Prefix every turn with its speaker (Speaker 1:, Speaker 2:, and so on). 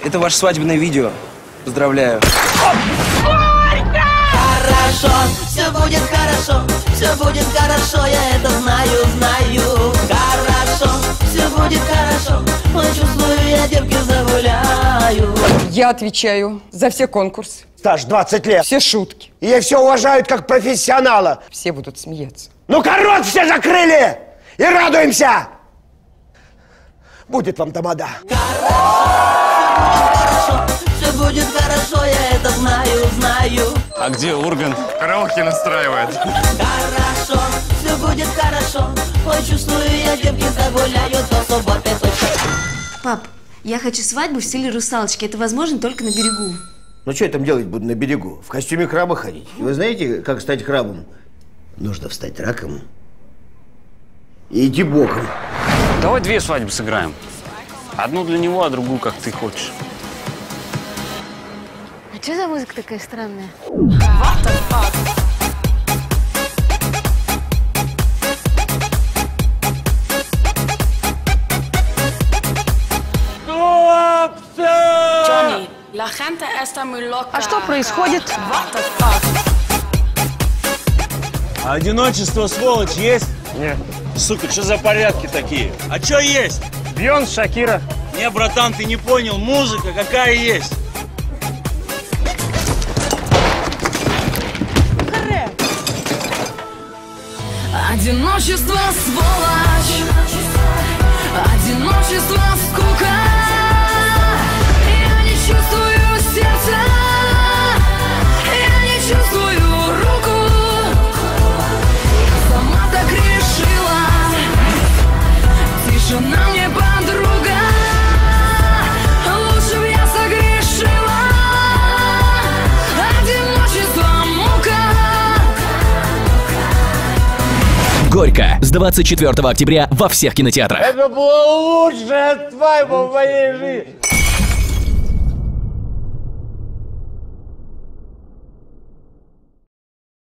Speaker 1: Это ваше свадебное видео. Поздравляю.
Speaker 2: Хорошо, все будет хорошо, я это знаю. Хорошо, все будет хорошо, ой, чувствую, я девки загуляю.
Speaker 3: Я отвечаю за все конкурсы.
Speaker 4: Стаж 20 лет.
Speaker 3: Все шутки.
Speaker 4: И ей все уважают как профессионала.
Speaker 3: Все будут смеяться.
Speaker 4: Ну-ка, рот все закрыли! И радуемся! Будет вам тамада.
Speaker 2: Все будет хорошо, я это знаю.
Speaker 5: А где Ургант? Караоке настраивает.
Speaker 2: Хорошо, все будет хорошо, ой, чувствую, я девки загуляю до субботы.
Speaker 6: Пап, я хочу свадьбу в стиле русалочки. Это возможно только на берегу.
Speaker 4: Ну что я там делать буду на берегу? В костюме краба ходить? И вы знаете, как стать крабом? Нужно встать раком и идти боком.
Speaker 5: Давай 2 свадьбы сыграем. Одну для него, а другую, как ты хочешь.
Speaker 6: А что за музыка такая странная?
Speaker 3: А что происходит?
Speaker 7: А одиночество, сволочь, есть? Нет. Сука, что за порядки такие? А что есть?
Speaker 8: Бьонс, Шакира.
Speaker 7: Не, братан, ты не понял, музыка какая есть.
Speaker 9: Одиночество, сволочь, одиночество, скука. Я не чувствую сердца, я не чувствую руку. Сама так решила, тишина мне подруга. Лучше б я согрешила, одиночество, мука.
Speaker 10: «Горько» с 24 октября во всех кинотеатрах.
Speaker 4: Это была лучшая свадьба в моей жизни.